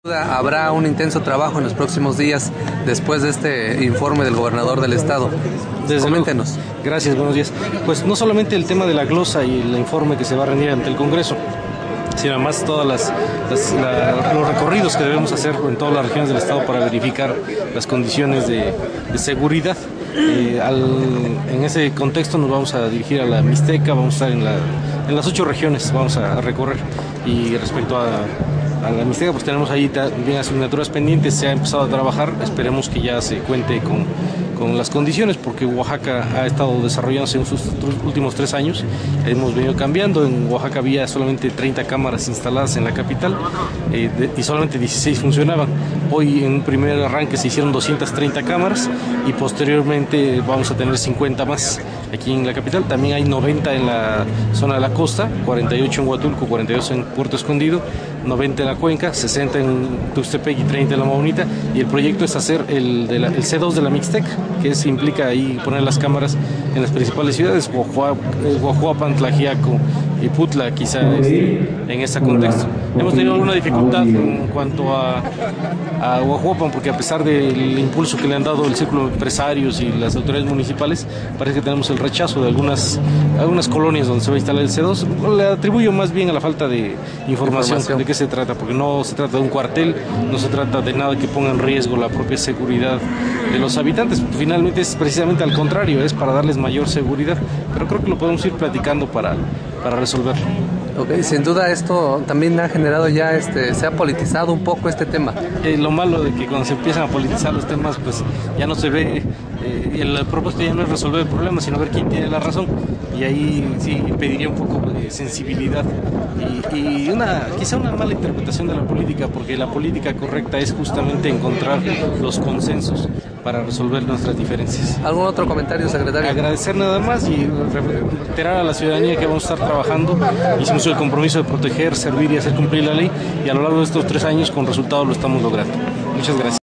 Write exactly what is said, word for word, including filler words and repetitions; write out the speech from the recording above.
Habrá un intenso trabajo en los próximos días después de este informe del gobernador del estado. Desde Coméntenos. Luego. Gracias, buenos días. Pues no solamente el tema de la glosa y el informe que se va a rendir ante el Congreso, sino además todos las, las, la, los recorridos que debemos hacer en todas las regiones del estado para verificar las condiciones de, de seguridad. Eh, al, en ese contexto nos vamos a dirigir a la Mixteca, vamos a estar en, la, en las ocho regiones, vamos a recorrer. Y respecto a a la Mixteca, pues tenemos ahí también asignaturas pendientes, se ha empezado a trabajar, esperemos que ya se cuente con, con las condiciones, porque Oaxaca ha estado desarrollándose en sus últimos tres años, hemos venido cambiando. En Oaxaca había solamente treinta cámaras instaladas en la capital eh, de, y solamente dieciséis funcionaban. Hoy en un primer arranque se hicieron doscientas treinta cámaras y posteriormente vamos a tener cincuenta más aquí en la capital. También hay noventa en la zona de la costa, cuarenta y ocho en Huatulco, cuarenta y dos en Puerto Escondido, noventa en la Cuenca, sesenta en Tuxtepec y treinta en La Mabonita. Y el proyecto es hacer el, de la, el C dos de la Mixteca, que es, implica ahí poner las cámaras en las principales ciudades, Guajuapan, Tlaxiaco y Putla, quizá este, en este contexto. Hemos tenido alguna dificultad en cuanto a, a Guajuapan, porque a pesar del impulso que le han dado el círculo de empresarios y las autoridades municipales, parece que tenemos el rechazo de algunas, algunas colonias donde se va a instalar el C dos. Le atribuyo más bien a la falta de información, información de qué se trata, porque no se trata de un cuartel, no se trata de nada que ponga en riesgo la propia seguridad de los habitantes. Finalmente es precisamente al contrario, es para darles mayor seguridad, pero creo que lo podemos ir platicando para, para resolverlo. Ok, sin duda esto también ha generado ya, este, se ha politizado un poco este tema. Eh, lo malo de que cuando se empiezan a politizar los temas, pues ya no se ve, eh, el propósito ya no es resolver el problema, sino ver quién tiene la razón, y ahí sí pediría un poco de sensibilidad y, y una, quizá una mala interpretación de la política, porque la política correcta es justamente encontrar los consensos para resolver nuestras diferencias. ¿Algún otro comentario, secretario? Agradecer nada más y reiterar a la ciudadanía que vamos a estar trabajando. Hicimos el compromiso de proteger, servir y hacer cumplir la ley, y a lo largo de estos tres años con resultados lo estamos logrando. Muchas gracias.